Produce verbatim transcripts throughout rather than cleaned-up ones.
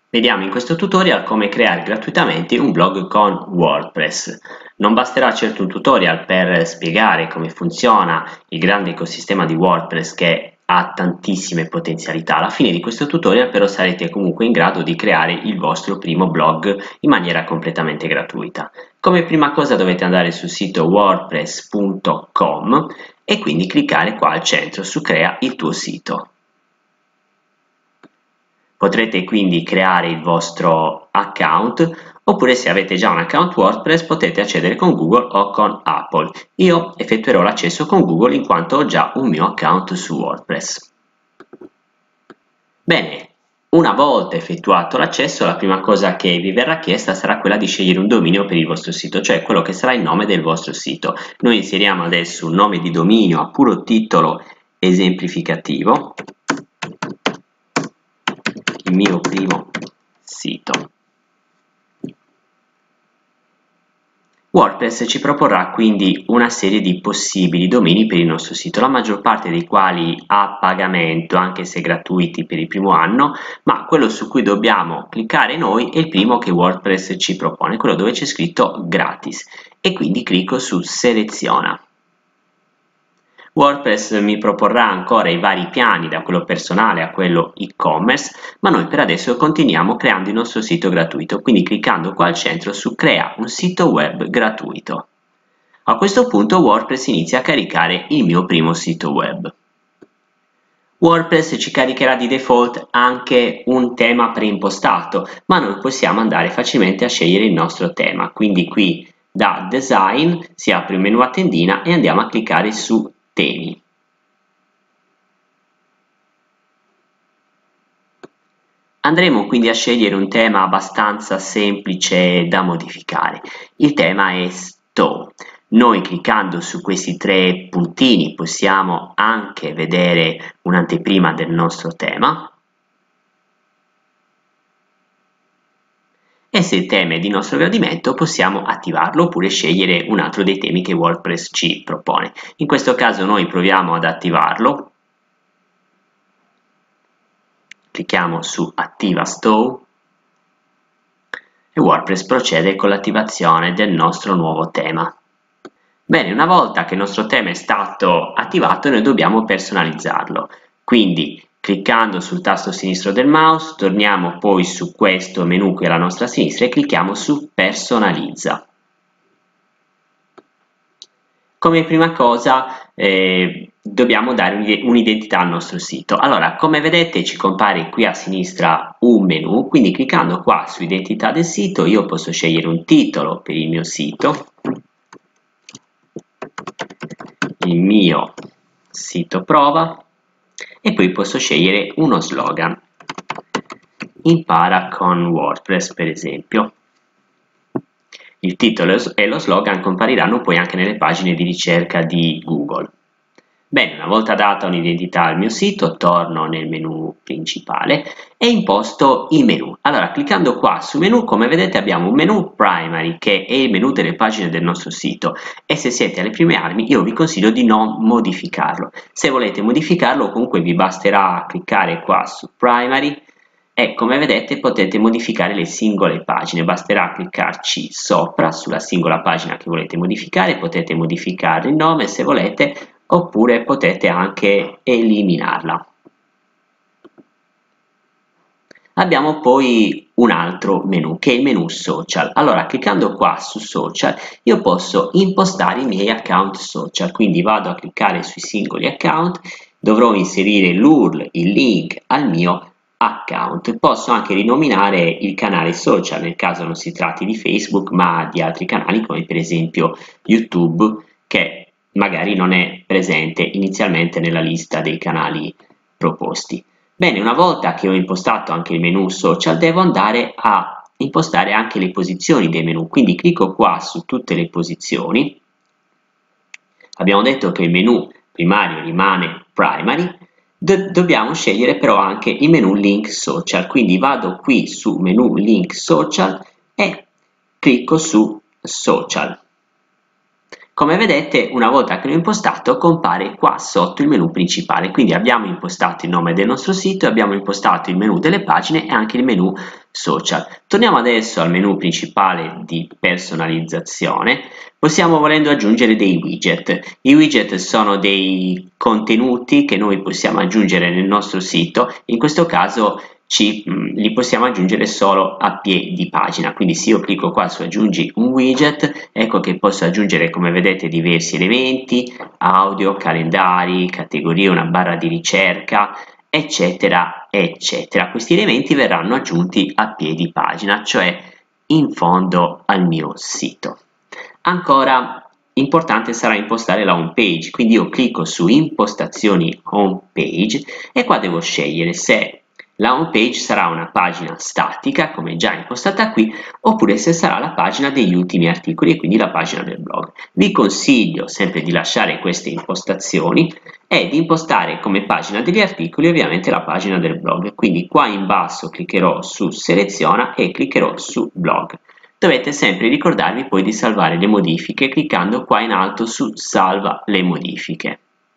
Vediamo in questo tutorial come creare gratuitamente un blog con WordPress. Non basterà certo un tutorial per spiegare come funziona il grande ecosistema di WordPress che ha tantissime potenzialità. Alla fine di questo tutorial però sarete comunque in grado di creare il vostro primo blog in maniera completamente gratuita. Come prima cosa dovete andare sul sito wordpress punto com e quindi cliccare qua al centro su Crea il tuo sito. Potrete quindi creare il vostro account oppure se avete già un account WordPress potete accedere con Google o con Apple. Io effettuerò l'accesso con Google in quanto ho già un mio account su WordPress. Bene, una volta effettuato l'accesso la prima cosa che vi verrà chiesta sarà quella di scegliere un dominio per il vostro sito, cioè quello che sarà il nome del vostro sito. Noi inseriamo adesso un nome di dominio a puro titolo esemplificativo. Il mio primo sito. WordPress ci proporrà quindi una serie di possibili domini per il nostro sito, la maggior parte dei quali a pagamento, anche se gratuiti per il primo anno, ma quello su cui dobbiamo cliccare noi è il primo che WordPress ci propone, quello dove c'è scritto gratis, e quindi clicco su seleziona. WordPress mi proporrà ancora i vari piani da quello personale a quello e-commerce, ma noi per adesso continuiamo creando il nostro sito gratuito, quindi cliccando qua al centro su Crea un sito web gratuito. A questo punto WordPress inizia a caricare il mio primo sito web. WordPress ci caricherà di default anche un tema preimpostato, ma noi possiamo andare facilmente a scegliere il nostro tema, quindi qui da Design si apre il menu a tendina e andiamo a cliccare su Temi. Andremo quindi a scegliere un tema abbastanza semplice da modificare. Il tema è Stow. Noi cliccando su questi tre puntini possiamo anche vedere un'anteprima del nostro tema. E se il tema è di nostro gradimento possiamo attivarlo oppure scegliere un altro dei temi che WordPress ci propone. In questo caso noi proviamo ad attivarlo. Clicchiamo su Attiva Stow e WordPress procede con l'attivazione del nostro nuovo tema. Bene, una volta che il nostro tema è stato attivato noi dobbiamo personalizzarlo, quindi cliccando sul tasto sinistro del mouse torniamo poi su questo menu qui alla nostra sinistra e clicchiamo su Personalizza. Come prima cosa eh, dobbiamo dare un'identità al nostro sito. Allora, come vedete ci compare qui a sinistra un menu, quindi cliccando qua su identità del sito io posso scegliere un titolo per il mio sito, il mio sito prova, e poi posso scegliere uno slogan. Impara con WordPress, per esempio. Il titolo e lo slogan compariranno poi anche nelle pagine di ricerca di Google. Bene, una volta data un'identità al mio sito, torno nel menu principale e imposto il menu. Allora, cliccando qua su menu, come vedete abbiamo un menu primary, che è il menu delle pagine del nostro sito, e se siete alle prime armi io vi consiglio di non modificarlo. Se volete modificarlo, comunque vi basterà cliccare qua su primary, e come vedete potete modificare le singole pagine, basterà cliccarci sopra sulla singola pagina che volete modificare, potete modificare il nome se volete, oppure potete anche eliminarla. Abbiamo poi un altro menu che è il menu social. Allora cliccando qua su social io posso impostare i miei account social, quindi vado a cliccare sui singoli account, dovrò inserire l'U R L, il link al mio account. Posso anche rinominare il canale social nel caso non si tratti di Facebook ma di altri canali come per esempio YouTube, che magari non è presente inizialmente nella lista dei canali proposti. Bene, una volta che ho impostato anche il menu social devo andare a impostare anche le posizioni dei menu, quindi clicco qua su tutte le posizioni. Abbiamo detto che il menu primario rimane primary. Do dobbiamo scegliere però anche il menu link social, quindi vado qui su menu link social e clicco su social. Come vedete, una volta che l'ho impostato, compare qua sotto il menu principale. Quindi abbiamo impostato il nome del nostro sito, abbiamo impostato il menu delle pagine e anche il menu social. Torniamo adesso al menu principale di personalizzazione. Possiamo, volendo, aggiungere dei widget. I widget sono dei contenuti che noi possiamo aggiungere nel nostro sito. In questo caso Ci, mh, li possiamo aggiungere solo a piedi pagina. Quindi se io clicco qua su aggiungi un widget, ecco che posso aggiungere, come vedete, diversi elementi, audio, calendari, categorie, una barra di ricerca, eccetera eccetera. Questi elementi verranno aggiunti a piedi pagina, cioè in fondo al mio sito. Ancora importante sarà impostare la home page, quindi io clicco su impostazioni home page e qua devo scegliere se la home page sarà una pagina statica, come già impostata qui, oppure se sarà la pagina degli ultimi articoli e quindi la pagina del blog. Vi consiglio sempre di lasciare queste impostazioni e di impostare come pagina degli articoli ovviamente la pagina del blog. Quindi qua in basso cliccherò su seleziona e cliccherò su blog. Dovete sempre ricordarvi poi di salvare le modifiche cliccando qua in alto su salva le modifiche.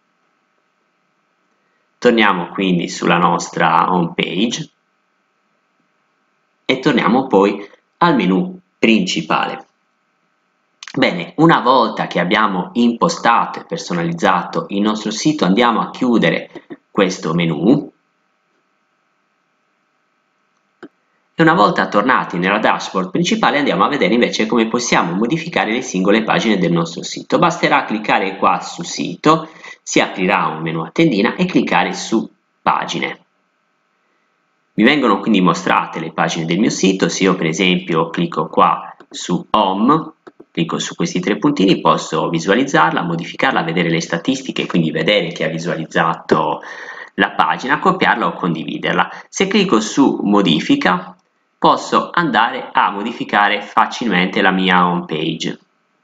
Torniamo quindi sulla nostra home page e torniamo poi al menu principale. Bene, una volta che abbiamo impostato e personalizzato il nostro sito, andiamo a chiudere questo menu e una volta tornati nella dashboard principale andiamo a vedere invece come possiamo modificare le singole pagine del nostro sito. Basterà cliccare qua su sito, si aprirà un menu a tendina e cliccare su pagine. Mi vengono quindi mostrate le pagine del mio sito. Se io per esempio clicco qua su home, clicco su questi tre puntini, posso visualizzarla, modificarla, vedere le statistiche, quindi vedere chi ha visualizzato la pagina, copiarla o condividerla. Se clicco su modifica posso andare a modificare facilmente la mia home page.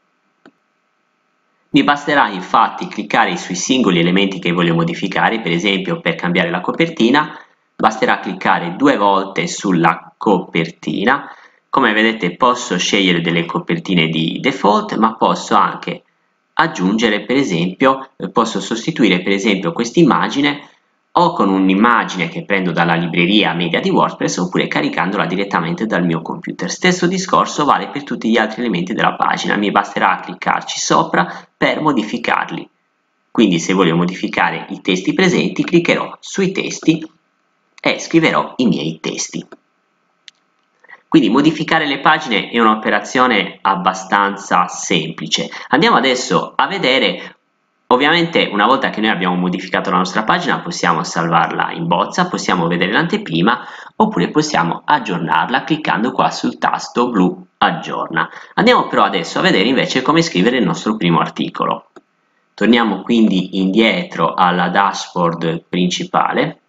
Mi basterà infatti cliccare sui singoli elementi che voglio modificare, per esempio per cambiare la copertina basterà cliccare due volte sulla copertina. Come vedete posso scegliere delle copertine di default, ma posso anche aggiungere, per esempio, posso sostituire per esempio questa immagine o con un'immagine che prendo dalla libreria media di WordPress oppure caricandola direttamente dal mio computer. Stesso discorso vale per tutti gli altri elementi della pagina, mi basterà cliccarci sopra per modificarli. Quindi se voglio modificare i testi presenti cliccherò sui testi e scriverò i miei testi. Quindi modificare le pagine è un'operazione abbastanza semplice. Andiamo adesso a vedere. Ovviamente una volta che noi abbiamo modificato la nostra pagina possiamo salvarla in bozza, possiamo vedere l'anteprima oppure possiamo aggiornarla cliccando qua sul tasto blu aggiorna. Andiamo però adesso a vedere invece come scrivere il nostro primo articolo. Torniamo quindi indietro alla dashboard principale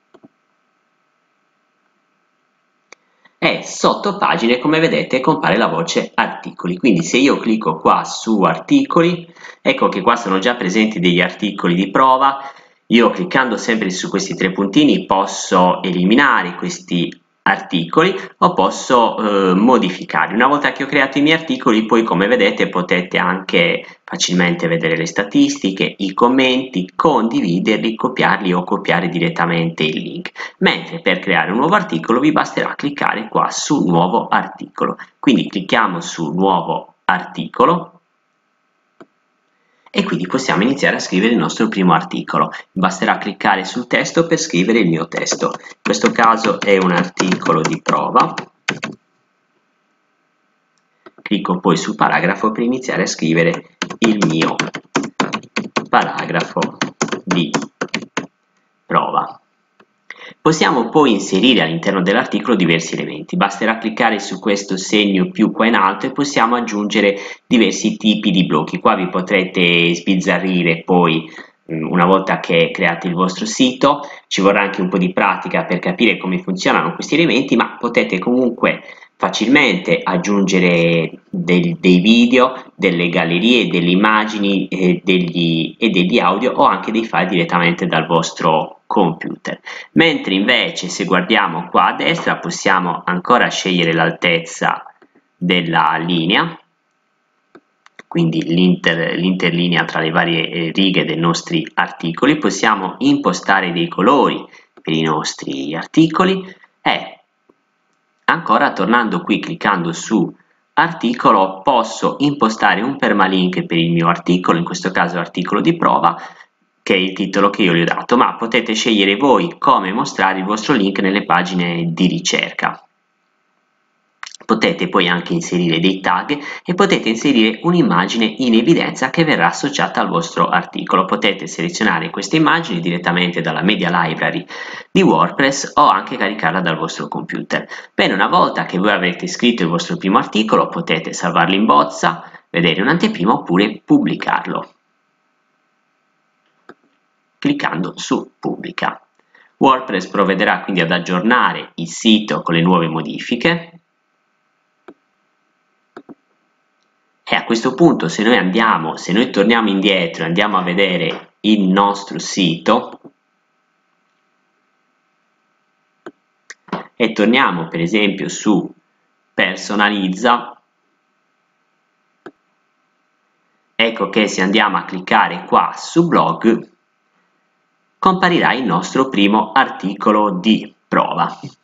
e sotto pagine, come vedete, compare la voce articoli. Quindi se io clicco qua su articoli, ecco che qua sono già presenti degli articoli di prova. Io cliccando sempre su questi tre puntini posso eliminare questi articoli o posso eh, modificarli. Una volta che ho creato i miei articoli, poi come vedete potete anche facilmente vedere le statistiche, i commenti, condividerli, copiarli o copiare direttamente il link. Mentre per creare un nuovo articolo vi basterà cliccare qua su nuovo articolo. Quindi clicchiamo su nuovo articolo e quindi possiamo iniziare a scrivere il nostro primo articolo. Basterà cliccare sul testo per scrivere il mio testo. In questo caso è un articolo di prova. Clicco poi su paragrafo per iniziare a scrivere il mio paragrafo di prova. Possiamo poi inserire all'interno dell'articolo diversi elementi. Basterà cliccare su questo segno più qua in alto e possiamo aggiungere diversi tipi di blocchi. Qua vi potrete sbizzarrire poi una volta che create il vostro sito. Ci vorrà anche un po' di pratica per capire come funzionano questi elementi, ma potete comunque facilmente aggiungere del, dei video, delle gallerie, delle immagini eh, degli, e degli audio o anche dei file direttamente dal vostro computer. Mentre invece se guardiamo qua a destra possiamo ancora scegliere l'altezza della linea quindi l'inter, l'interlinea tra le varie eh, righe dei nostri articoli, possiamo impostare dei colori per i nostri articoli e ancora tornando qui cliccando su articolo posso impostare un permalink per il mio articolo, in questo caso articolo di prova, che è il titolo che io gli ho dato, ma potete scegliere voi come mostrare il vostro link nelle pagine di ricerca. Potete poi anche inserire dei tag e potete inserire un'immagine in evidenza che verrà associata al vostro articolo. Potete selezionare queste immagini direttamente dalla Media Library di WordPress o anche caricarla dal vostro computer. Bene, una volta che voi avrete scritto il vostro primo articolo potete salvarlo in bozza, vedere un'anteprima oppure pubblicarlo cliccando su pubblica. WordPress provvederà quindi ad aggiornare il sito con le nuove modifiche. E a questo punto se noi andiamo, se noi torniamo indietro e andiamo a vedere il nostro sito e torniamo per esempio su personalizza, ecco che se andiamo a cliccare qua su blog comparirà il nostro primo articolo di prova.